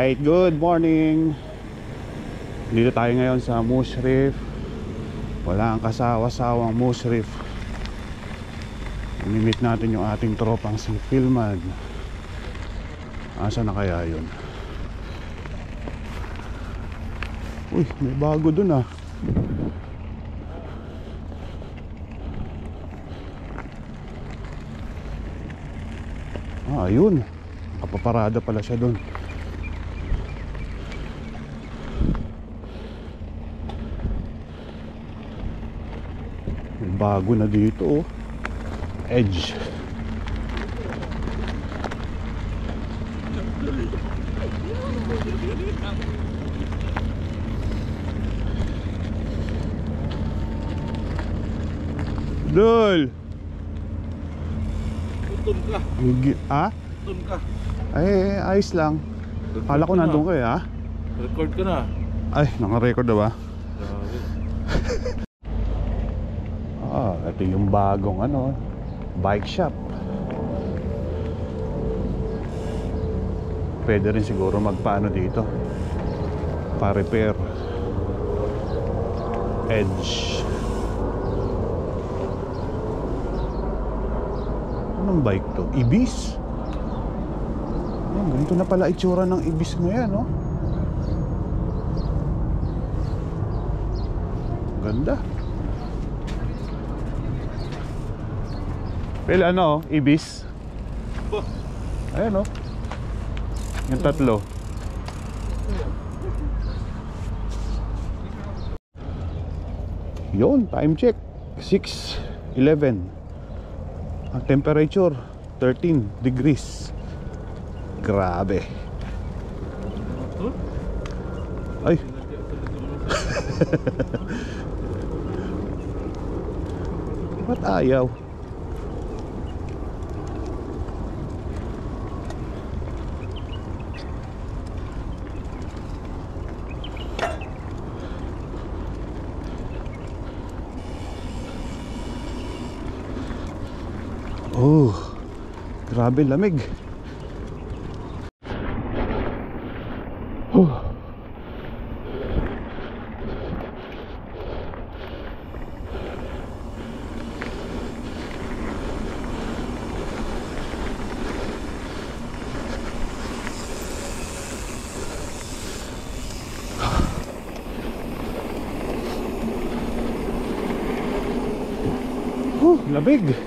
Alright, good morning. Dito tayo ngayon sa Moose Reef. Wala ang kasawa-sawang Moose Reef. Imimit natin yung ating tropang si Philman. Asa na kaya yun? Uy, may bago dun ah. Ayun. Nakapaparada pala siya dun. May bago na dito oh. Edge. Dol! Gutom ka. Ah? Gutom ka. Ay, ayos lang. Kala ko nandun kayo ha? Record ka na. Ay, naka-record na ba? Grabe. Ito yung bagong bike shop. Pwede rin siguro magpaano dito, pa-repair. Edge. Anong bike to? Ibis? Ganito na pala itsura ng Ibis ngayon, no? Ganda. Well, Ibis. Ayan, no? Yung tatlo. Yun, time check 6:11. Ang temperature 13 degrees. Grabe. Ay. Ba't ayaw? Oh, grabe lamig. Lamig.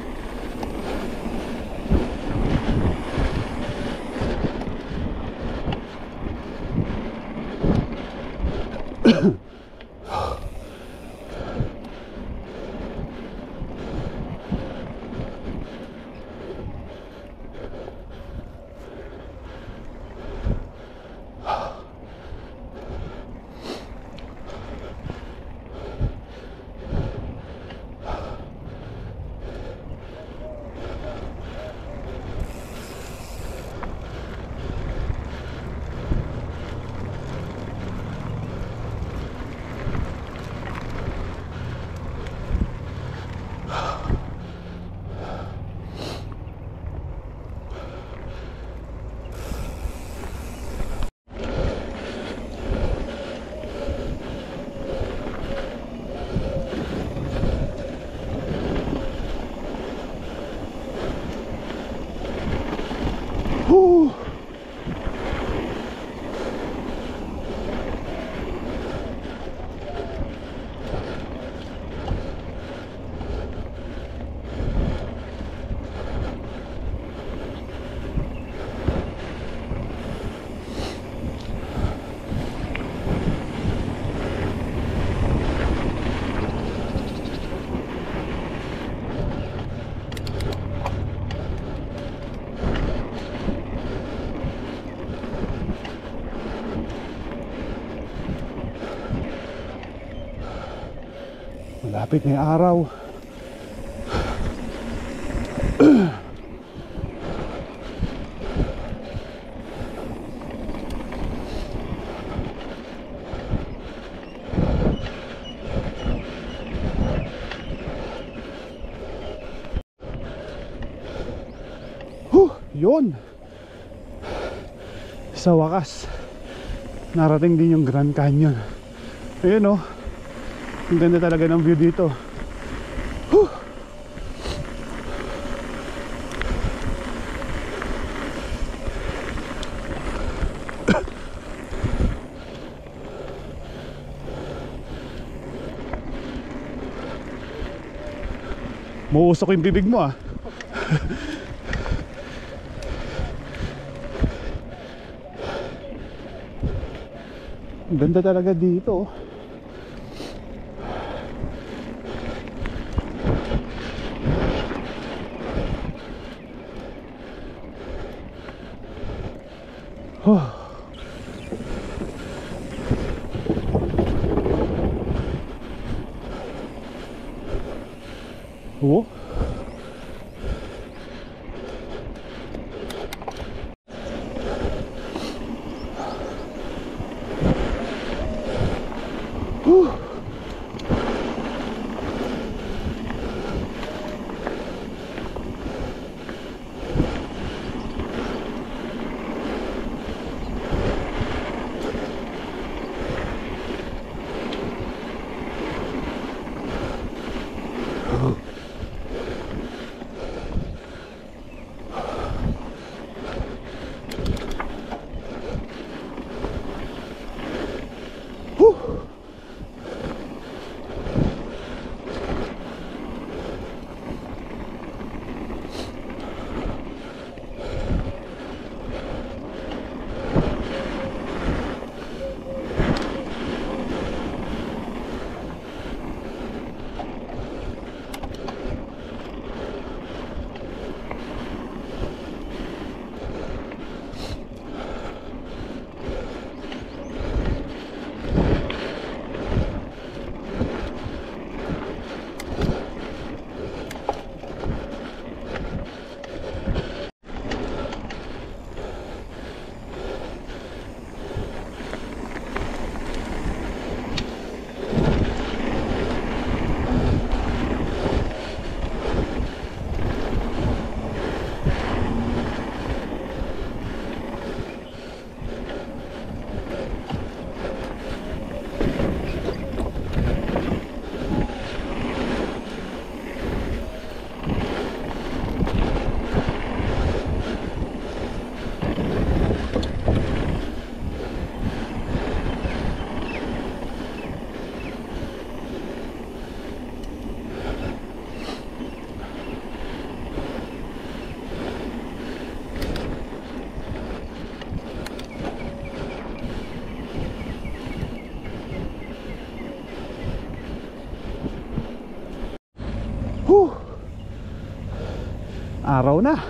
Malapit na yung araw. Yun. Sa wakas narating din yung Grand Canyon. Ayun oh, ang ganda talaga ng view dito. Whew. Mauusok yung bibig mo ah. Ang ganda talaga dito. Oh. Oh. Whew. Araw na.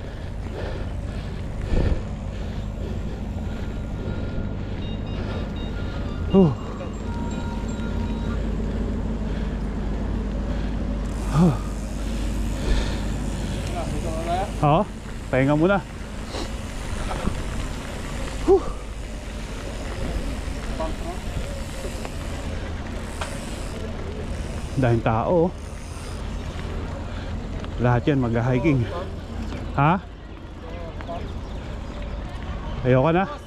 Oo, pahinga muna. Dahil tao. Lahat yan mag-hiking. Ha? Ayoko na.